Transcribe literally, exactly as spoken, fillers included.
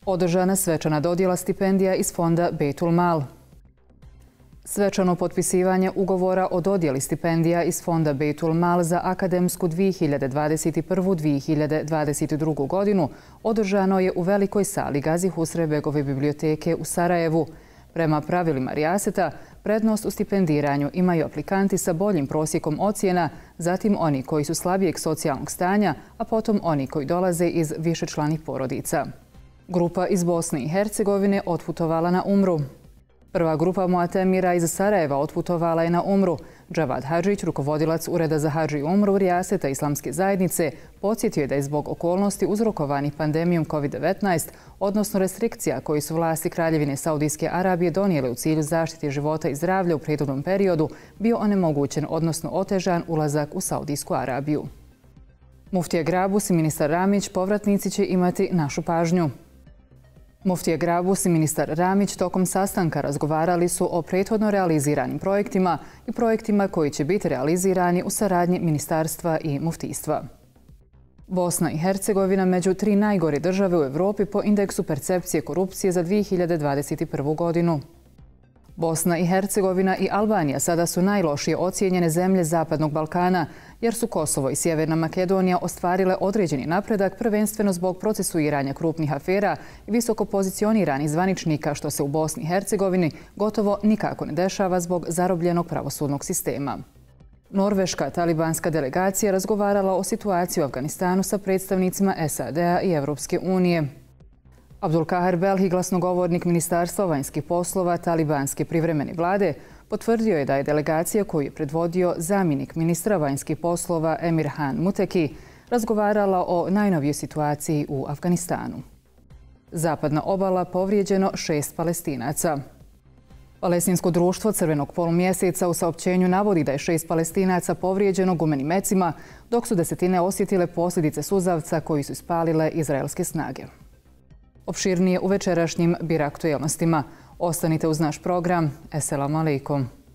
Održana svečana dodjela stipendija iz fonda Bejtul Mal. Svečano potpisivanje ugovora o dodjeli stipendija iz fonda Bejtul Mal za akademsku dvije hiljade dvadeset prvu - dvije hiljade dvadeset drugu godinu održano je u velikoj sali Gazi Husrebegove biblioteke u Sarajevu. Prema pravilima rijaseta, prednost u stipendiranju imaju aplikanti sa boljim prosjekom ocjena, zatim oni koji su slabijeg socijalnog stanja, a potom oni koji dolaze iz višečlanih porodica. Grupa iz Bosne i Hercegovine otputovala na umru. Prva grupa muatemira iz Sarajeva otputovala je na umru. Džavad Hadžić, rukovodilac Ureda za hadž i umru rijaseta Islamske zajednice, podsjetio je da je zbog okolnosti uzrokovanih pandemijom kovid devetnaest, odnosno restrikcija koji su vlasti Kraljevine Saudijske Arabije donijele u cilju zaštite života i zdravlja u prethodnom periodu, bio onemogućen, odnosno otežan ulazak u Saudijsku Arabiju. Muftija Grabus i ministar Ramić povratnici će imati našu pažnju. Muftija Grabus i ministar Ramić tokom sastanka razgovarali su o prethodno realiziranim projektima i projektima koji će biti realizirani u saradnji ministarstva i muftijstva. Bosna i Hercegovina među tri najgore države u Evropi po indeksu percepcije korupcije za dvije hiljade dvadeset prvu godinu. Bosna i Hercegovina i Albanija sada su najlošije ocijenjene zemlje Zapadnog Balkana, jer su Kosovo i Sjeverna Makedonija ostvarile određeni napredak prvenstveno zbog procesuiranja krupnih afera i visoko pozicioniranih zvaničnika, što se u Bosni i Hercegovini gotovo nikako ne dešava zbog zarobljenog pravosudnog sistema. Norveška talibanska delegacija razgovarala o situaciji u Afganistanu sa predstavnicima S A D-a i Evropske unije. Abdulkaher Belhi, glasnogovornik Ministarstva vanjskih poslova talibanske privremene vlade, potvrdio je da je delegacija koju je predvodio zamjenik ministra vanjskih poslova Emir Han Muteki razgovarala o najnovijoj situaciji u Afganistanu. Zapadna obala povrijeđeno šest Palestinaca. Palestinsko društvo Crvenog polumjeseca u saopćenju navodi da je šest Palestinaca povrijeđeno gumenim mecima, dok su desetine osjetile posljedice suzavca koji su ispalile izraelske snage. Opširnije u večerašnjim Bir aktuelnostima. Ostanite uz naš program. Esselamu alaikum.